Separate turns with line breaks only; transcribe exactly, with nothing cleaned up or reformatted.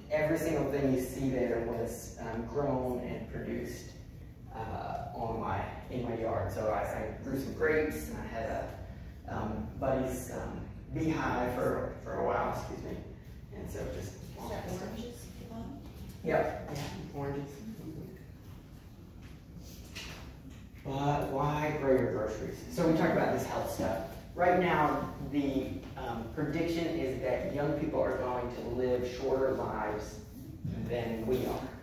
every single thing you see there was um, grown and produced uh, on my in my yard. So I, I grew some grapes, and I had a um, buddy's um, beehive for for a while. Excuse me. And so just.
Is that oranges?
Yep. Yeah, oranges. But why grow your groceries? So we talked about this health stuff. Right now, the um, prediction is that young people are going to live shorter lives than we are.